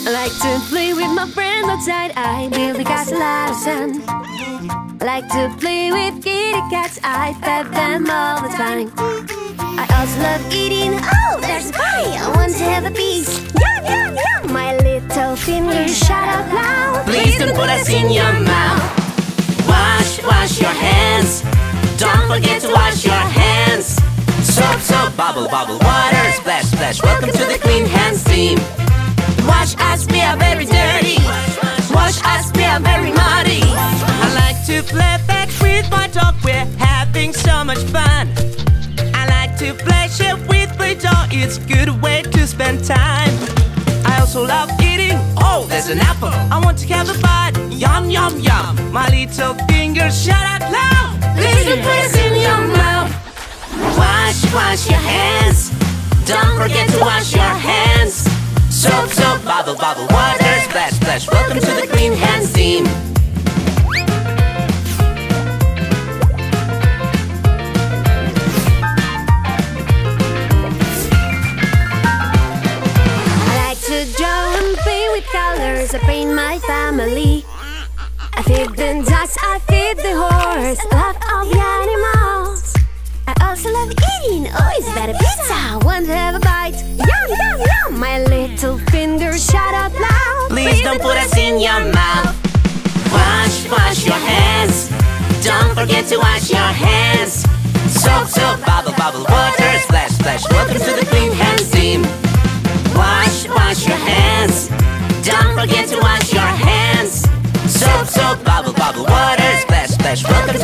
I like to play with my friends outside. I build the castle out of sand. I like to play with kitty cats. I pet them all the time. I also love eating. Oh, there's a pie. I want to have a piece. Yum, yum, yum. My little fingers shout out loud. Please don't put us in your mouth. Wash your hands. Don't forget to wash your hands. Soap, soap, bubble, bubble, water, splash, splash. Welcome to the Clean Hands team. Wash us, we are very dirty. Wash us, we are very muddy. I like to play back with my dog. We're having so much fun. I like to play chef with Play-Doh. It's a good way to spend time. I also love eating. Oh, there's an apple. I want to have a bite. Yum, yum, yum. My little fingers shout out loud. Please don't put us in your mouth. Wash your hands. Don't forget to wash your hands. Soap, soap, bubble, bubble, water, splash, splash. Welcome to the Clean Hands team. I like to draw and play with colors. I paint my family. I feed the ducks, I feed the horse. Love all the animals. I also love eating. Oh, is that a pizza? Want to have a bite? Yum, yum, yum. My little fingers shout out loud. Please don't put us in your mouth. Wash your hands. Don't forget to wash your hands. Soap, soap, bubble, bubble, water, splash, splash. Welcome to the Clean Hands team. Wash your hands. Don't forget to wash your hands. Soap, soap, bubble, bubble, water, splash, splash. Welcome to